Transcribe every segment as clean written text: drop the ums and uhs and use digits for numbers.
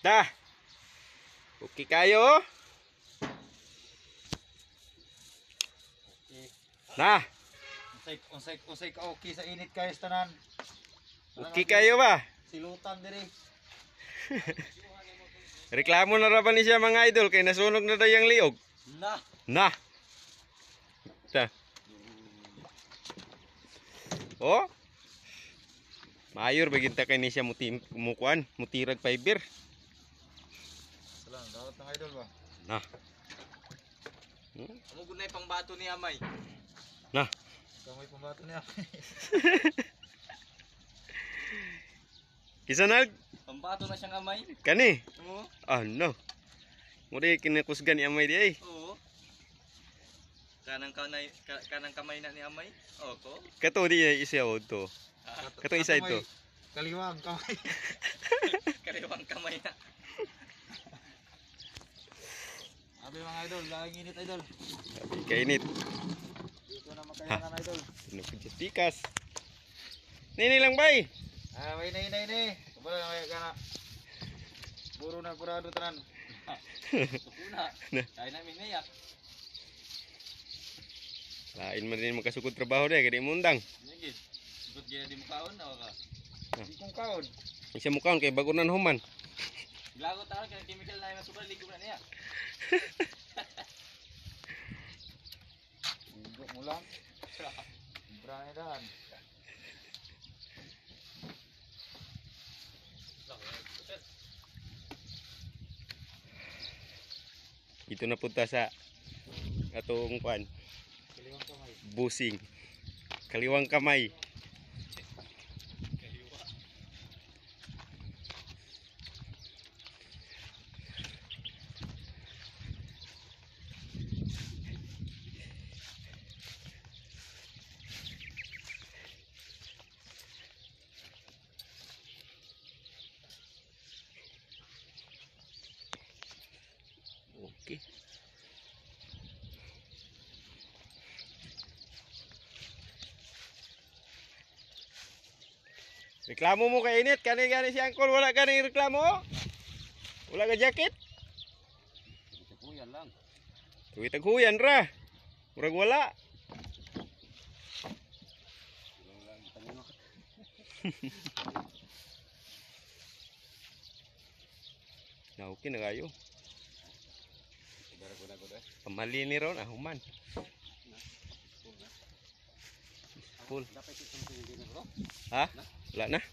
Dah. Okay kayo. Okay. Nah, Unsay ka okay sa init kayo tanan. okay kayo ba? Silutan diri. Reklamo na ra ba ni siya mga idol kay nasunog na daw yung liog. Nah. Nah. Ta. Oh. Mayor baginta kay ni siya mukuan, mutirag fiber. Salam, dapat ng idol ba? Nah. Amo gunay pangbato ni Amay. Nah. Kamay pangbato ni Amay. Kisanag Pambato na siyang Amay. kani. Oo. Ano? Mudi kinakusgan ni Amay di ay. Oo. Kanang kamay na ni Amay. Opo. Kato di ay isa to. Kato isa ito. Kaliwang kamay. Kaliwang kamay na. Abi mga idol, laging init idol. Kainit. Dito na makayangan idol. Ano ko pikas. Nini lang bay. Ah, may nay. Wala na kaya kana. Puro na purado tanan. Sukuna. Kaya namin na yak. Lain man din makasukod trabaho deh kadi mundang. Sige. Ikot gaya di mukaon na ka. Di kong kaon. Isa mukaon kay bagunan human. Lago taon kaya chemical na yung super ligo na niya. Ligo mo lang. Brane dan. Ito na punta sa atong kuan. Kaliwang kamay. Busing. Kaliwang kamay. Okay. Reklamo mo kay init kani si Angkol wala kani reklamo? Wala ka jacket? Kuya lang. Tuwi taghuyan ra. Murag wala. Na okay na kayo. Pamali ni ron human. Full. Ha? Wala na.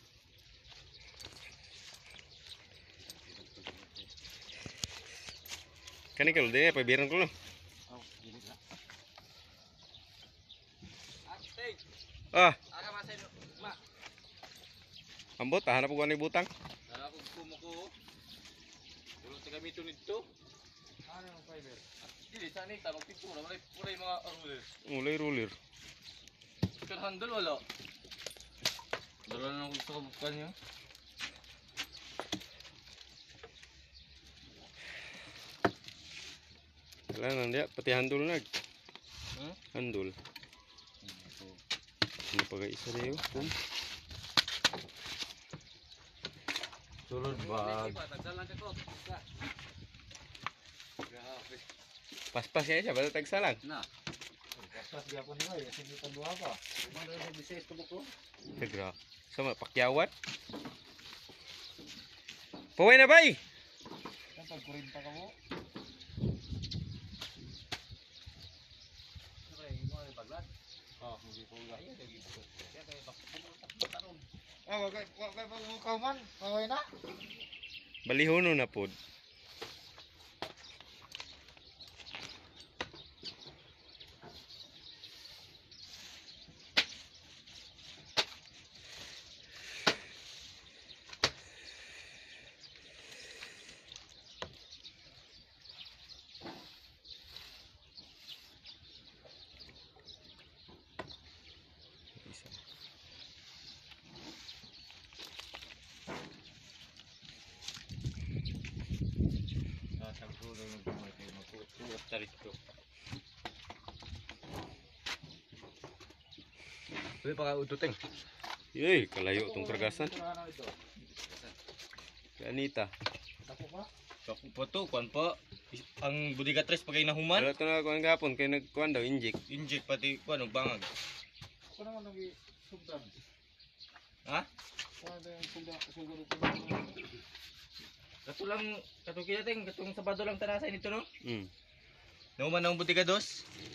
Kani kalau dia pabiran ko lang. Ah, Aga masay ma. ambot hanap ko ni butang. Dala ko kumuko. Dulu sa gamiton nito. Ano ang fiber? Dili sa ni ta magpintura walay mga ruler. Mulai ruler. Kan handle wala. Dala na ko sa kabukan niyo. Wala na dia pati handul nag. Handul. Ano pa isa na yun? Sulod bag. Pas-pas ya siya, basta tagsalang. Na. Pas gyapon ni bay, sige tanduha pa. Mano sa bisis to buko. Tegra. Sama pakyawat. Paway na bay. Kan tag 40 ka mo. Ay, mo ay paglat. Oh, hindi ko ga. Ay, lagi ko. Kaya kay bakit ah, wag kay pag man. Paway na. Balihono na pod. Uy, paka-uduteng. Yey, kalayo tong kargasan. Kanita. Ako Kaku po to, kuan po. Ang budiga tres pagay nahuman. Wala to na kuan gapon kay nagkuan daw inject. Inject pati kuan og bangag. Ako naman lagi sugdan. Ha? Ano yung sugdan ito? Kato lang, kato kaya ting, katong Sabado lang tanasay nito no. Mm. Nahuman ang budiga dos.